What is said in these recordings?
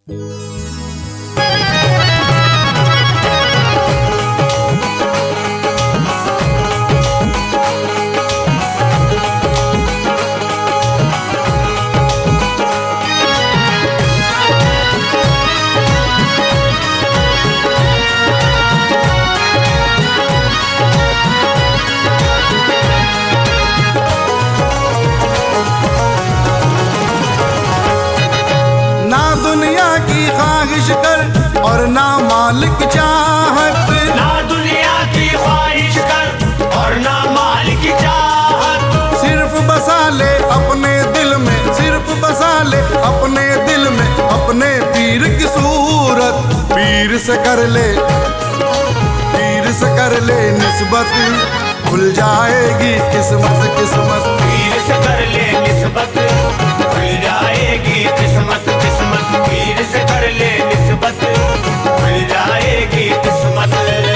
कर और ना मालिक चाहत, ना दुनिया की ख्वाहिश कर और ना मालिक चाहत। सिर्फ बसा ले अपने दिल में, सिर्फ बसा ले अपने दिल में अपने पीर की सूरत। पीर से कर ले, पीर से कर ले निस्बत, खुल जाएगी किस्मत किस्मत। पीर से कर ले निस्बत, खुल जाएगी किस्मत किस्मत। पीर से कर ले निस्बत, खुल जाएगी किस्मत।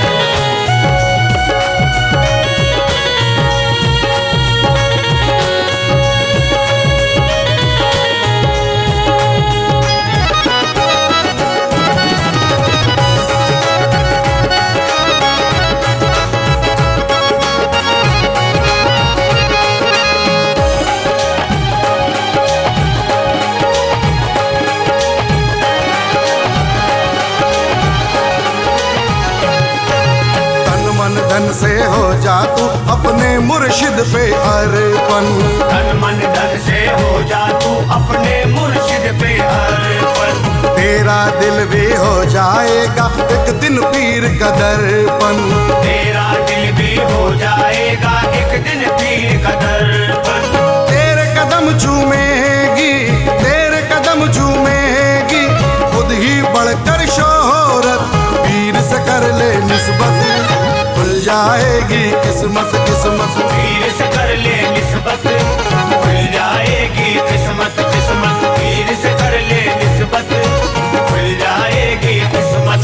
धन से हो जा तू अपने मुर्शिद पे अर्पण, तन मन धन से हो जा तू अपने मुर्शिद पे अर्पण। तेरा दिल भी हो जाएगा एक दिन पीर का दर्पण, तेरा दिल भी हो जाएगा एक दिन पीर का दर्पण। तेरे कदम चूमेगी, तेरे कदम चूमेगी खुद ही बढ़कर शोहरत। पीर से कर ले निस्बत, खुल जाएगी किस्मत किस्मत। पीर से कर ले निस्बत, खुल जाएगी किस्मत किस्मत। पीर से कर ले निस्बत, खुल जाएगी किस्मत।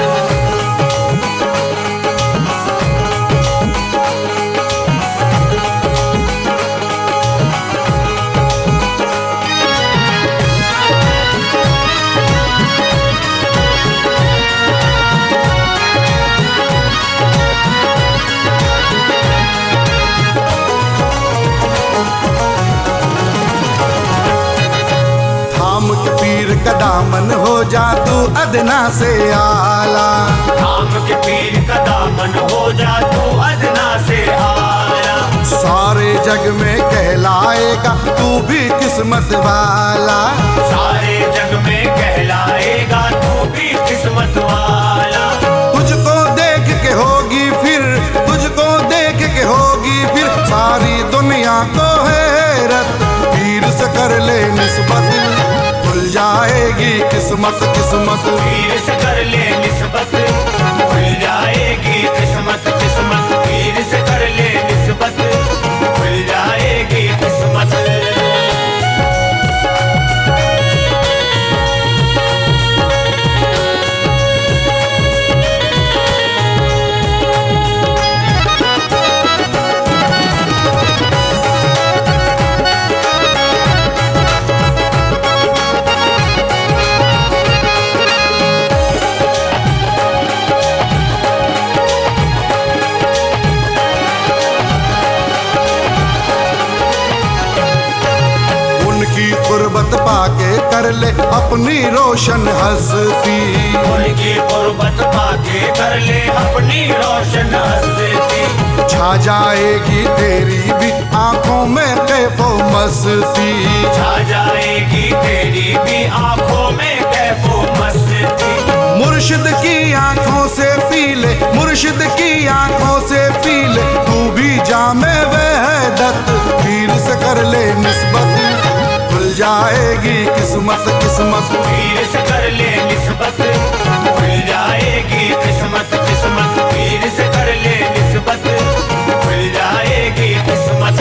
दामन हो जा तू अदना से आला, थाम के पीर का दामन हो जा तू अदना से आला। सारे जग में कहलाएगा तू भी किस्मत वाला, सारे जग में कहलाएगा तू भी किस्मत वाला। तुझको देख के होगी फिर, तुझको देख के होगी फिर सारी दुनिया को हैरत। पीर से कर ले निस्बत, खुल जाएगी किस्मत किस्मत। पीर से कर ले निस्बत, खुल जाएगी किस्मत किस्मत। पीर से कर ले निस्बत, खुल जाएगी किस्मत। गुर्बत पाके कर ले अपनी रोशन हस्ती, उनकी गुर्बत पाके कर ले अपनी रोशन हस्ती। छा जाएगी तेरी भी आंखों में कैफो मस्ती, छा जाएगी तेरी भी आंखों में कैफो मस्ती। मुर्शिद की आंखों से पी ले, मुर्शिद की आंखों से पी ले तू भी जामे वहदत। पीर से कर ले निस्बत, खुल जाएगी किस्मत किस्मत। पीर से कर ले निस्बत, खुल जाएगी किस्मत किस्मत। पीर से कर ले निस्बत, खुल जाएगी किस्मत।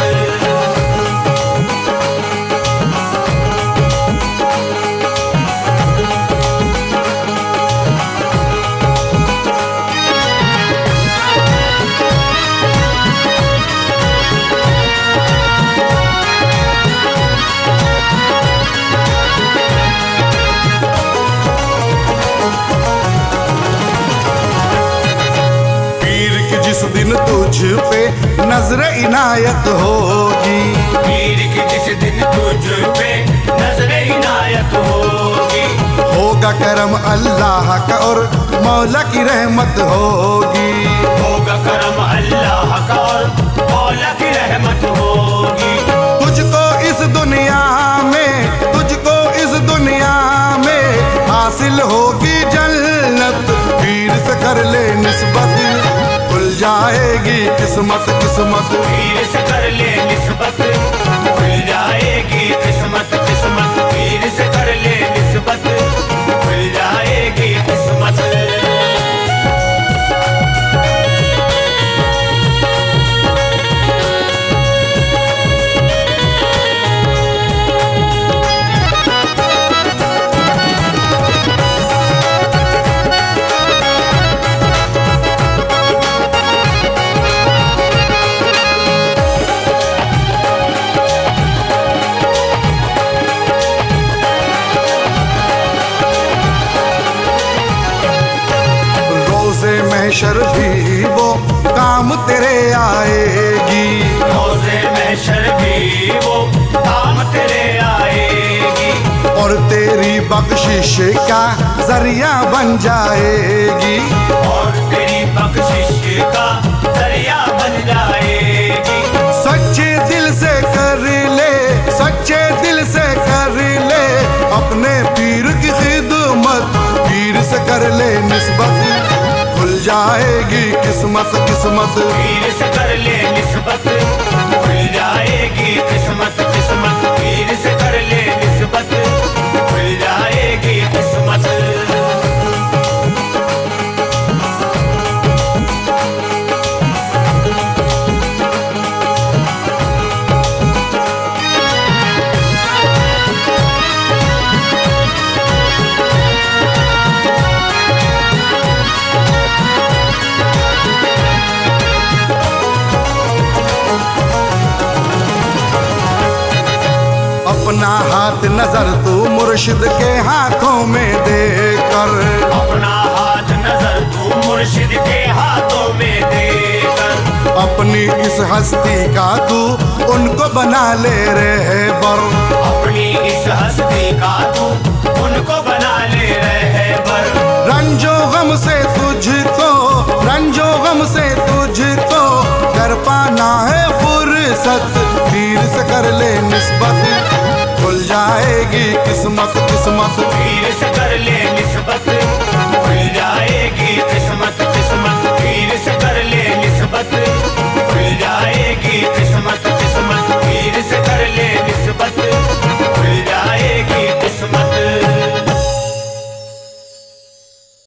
तुझ पे नजर इनायत होगी, पीर की जिस दिन तुझ पे नजर इनायत होगी, होगा करम अल्लाह का और मौला की रहमत होगी, होगा करम अल्लाह का और मौला की रहमत होगी। तुझको इस दुनिया में, तुझको इस दुनिया में हासिल होगी जन्नत, पीर से कर ले निस्बत, खुल जाएगी किस्मत किस्मत, पीर से कर ले निस्बत, खुल जाएगी किस्मत किस्मत, पीर से कर ले निस्बत, खुल जाएगी किस्मत। महशर भी वो काम तेरे आएगी, रोज़े महशर भी वो काम तेरे आएगी, और तेरी बख्शिश का जरिया बन जाएगी, और तेरी बख्शिश का जरिया बन जाएगी। सच्चे दिल से कर ले, सच्चे दिल से कर ले अपने पीर की खिदमत, पीर से कर ले निस्बत, खुल जाएगी किस्मत किस्मत, पीर से कर ले निस्बत, खुल जाएगी किस्मत किस्मत, पीर से कर ले निस्बत, खुल जाएगी किस्मत। अपना हाथ नजर तू मुर्शिद के हाथों में देकर, अपना हाथ नजर तू मुर्शिद के हाथों में देकर, अपनी इस हस्ती का तू उनको बना ले रहबर, अपनी इस हस्ती का तू उनको बना ले रहबर, रंजो गम से तुझको, रंजो गम से तुझको कर पाना है फुर्सत, पीर से कर ले निस्बत, खुल जाएगी किस्मत किस्मत,